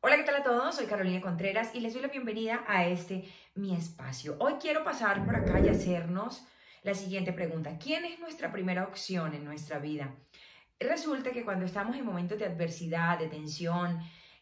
Hola, ¿qué tal a todos? Soy Carolina Contreras y les doy la bienvenida a mi espacio. Hoy quiero pasar por acá y hacernos la siguiente pregunta. ¿Quién es nuestra primera opción en nuestra vida? Resulta que cuando estamos en momentos de adversidad, de tensión,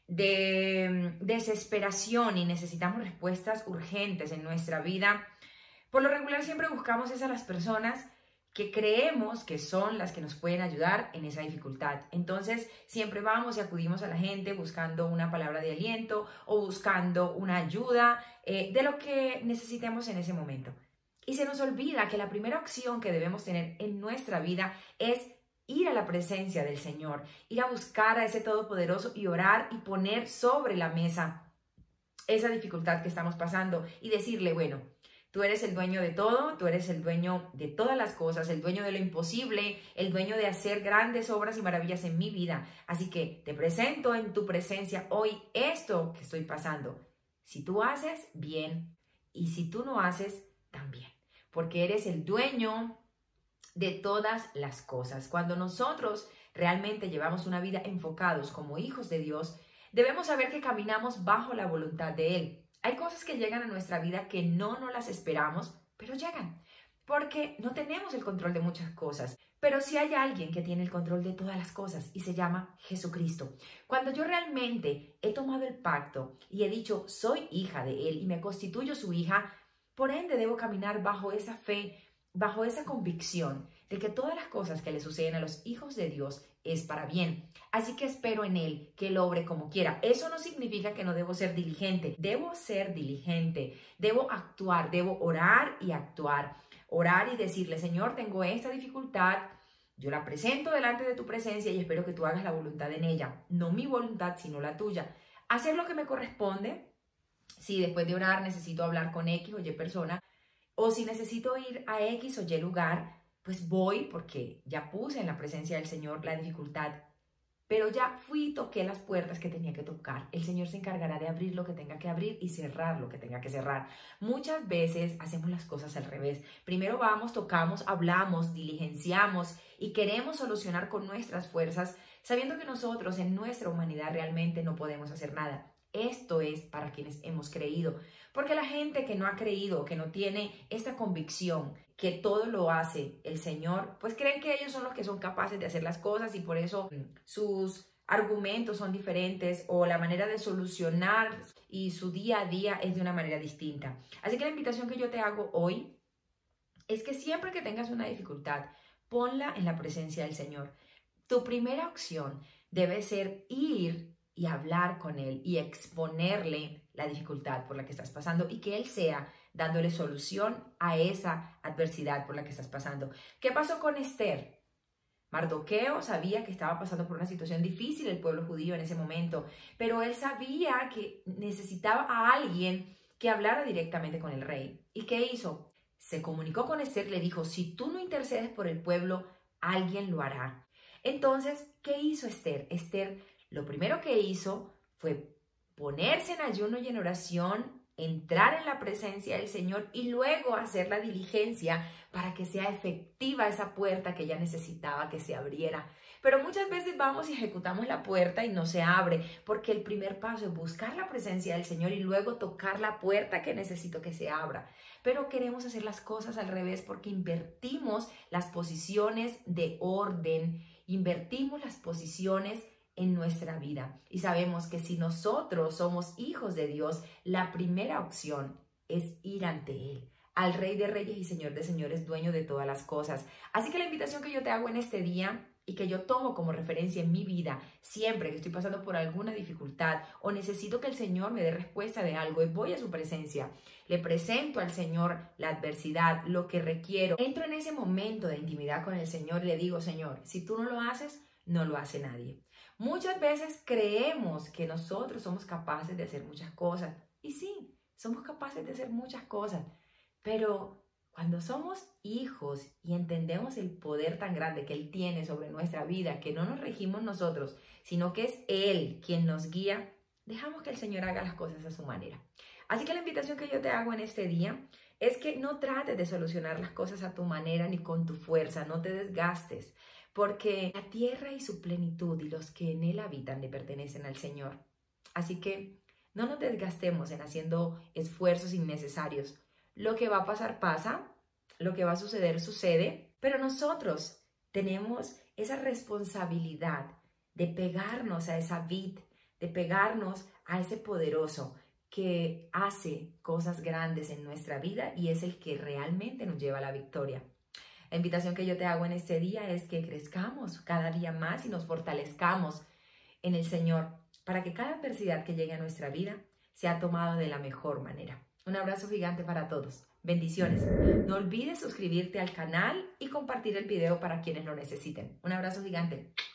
de desesperación y necesitamos respuestas urgentes en nuestra vida, por lo regular siempre buscamos a las personas que creemos que son las que nos pueden ayudar en esa dificultad. Entonces, siempre vamos y acudimos a la gente buscando una palabra de aliento o buscando una ayuda de lo que necesitemos en ese momento. Y se nos olvida que la primera opción que debemos tener en nuestra vida es ir a la presencia del Señor, ir a buscar a ese Todopoderoso y orar y poner sobre la mesa esa dificultad que estamos pasando y decirle, bueno, tú eres el dueño de todo, tú eres el dueño de todas las cosas, el dueño de lo imposible, el dueño de hacer grandes obras y maravillas en mi vida. Así que te presento en tu presencia hoy esto que estoy pasando. Si tú haces, bien, y si tú no haces, también, porque eres el dueño de todas las cosas. Cuando nosotros realmente llevamos una vida enfocados como hijos de Dios, debemos saber que caminamos bajo la voluntad de Él. Hay cosas que llegan a nuestra vida que no las esperamos, pero llegan, porque no tenemos el control de muchas cosas. Pero sí hay alguien que tiene el control de todas las cosas y se llama Jesucristo. Cuando yo realmente he tomado el pacto y he dicho, soy hija de Él y me constituyo su hija, por ende debo caminar bajo esa fe, bajo esa convicción de que todas las cosas que le suceden a los hijos de Dios es para bien. Así que espero en Él que Él obre como quiera. Eso no significa que no debo ser diligente. Debo ser diligente, debo actuar, debo orar y actuar. Orar y decirle, Señor, tengo esta dificultad, yo la presento delante de tu presencia y espero que tú hagas la voluntad en ella. No mi voluntad, sino la tuya. Hacer lo que me corresponde. Si después de orar necesito hablar con X o Y persona, o si necesito ir a X o Y lugar, pues voy porque ya puse en la presencia del Señor la dificultad, pero ya fui y toqué las puertas que tenía que tocar. El Señor se encargará de abrir lo que tenga que abrir y cerrar lo que tenga que cerrar. Muchas veces hacemos las cosas al revés. Primero vamos, tocamos, hablamos, diligenciamos y queremos solucionar con nuestras fuerzas, sabiendo que nosotros en nuestra humanidad realmente no podemos hacer nada. Esto es para quienes hemos creído, porque la gente que no ha creído, que no tiene esta convicción, que todo lo hace el Señor, pues creen que ellos son los que son capaces de hacer las cosas y por eso sus argumentos son diferentes o la manera de solucionar y su día a día es de una manera distinta. Así que la invitación que yo te hago hoy es que siempre que tengas una dificultad, ponla en la presencia del Señor. Tu primera opción debe ser ir y hablar con Él y exponerle la dificultad por la que estás pasando y que Él sea dándole solución a esa adversidad por la que estás pasando. ¿Qué pasó con Esther? Mardoqueo sabía que estaba pasando por una situación difícil el pueblo judío en ese momento, pero él sabía que necesitaba a alguien que hablara directamente con el rey. ¿Y qué hizo? Se comunicó con Esther y le dijo, si tú no intercedes por el pueblo, alguien lo hará. Entonces, ¿qué hizo Esther? Esther lo primero que hizo fue ponerse en ayuno y en oración, entrar en la presencia del Señor y luego hacer la diligencia para que sea efectiva esa puerta que ella necesitaba que se abriera. Pero muchas veces vamos y ejecutamos la puerta y no se abre, porque el primer paso es buscar la presencia del Señor y luego tocar la puerta que necesito que se abra. Pero queremos hacer las cosas al revés porque invertimos las posiciones de orden, invertimos las posiciones en nuestra vida y sabemos que si nosotros somos hijos de Dios, la primera opción es ir ante Él, al Rey de Reyes y Señor de Señores, dueño de todas las cosas. Así que la invitación que yo te hago en este día y que yo tomo como referencia en mi vida, siempre que estoy pasando por alguna dificultad o necesito que el Señor me dé respuesta de algo, voy a su presencia, le presento al Señor la adversidad, lo que requiero, entro en ese momento de intimidad con el Señor y le digo, Señor, si tú no lo haces, no lo hace nadie. Muchas veces creemos que nosotros somos capaces de hacer muchas cosas. Y sí, somos capaces de hacer muchas cosas. Pero cuando somos hijos y entendemos el poder tan grande que Él tiene sobre nuestra vida, que no nos regimos nosotros, sino que es Él quien nos guía, dejamos que el Señor haga las cosas a su manera. Así que la invitación que yo te hago en este día es que no trates de solucionar las cosas a tu manera ni con tu fuerza, no te desgastes. Porque la tierra y su plenitud y los que en él habitan le pertenecen al Señor. Así que no nos desgastemos en haciendo esfuerzos innecesarios. Lo que va a pasar, pasa. Lo que va a suceder, sucede. Pero nosotros tenemos esa responsabilidad de pegarnos a esa vid, de pegarnos a ese poderoso que hace cosas grandes en nuestra vida y es el que realmente nos lleva a la victoria. La invitación que yo te hago en este día es que crezcamos cada día más y nos fortalezcamos en el Señor para que cada adversidad que llegue a nuestra vida sea tomada de la mejor manera. Un abrazo gigante para todos. Bendiciones. No olvides suscribirte al canal y compartir el video para quienes lo necesiten. Un abrazo gigante.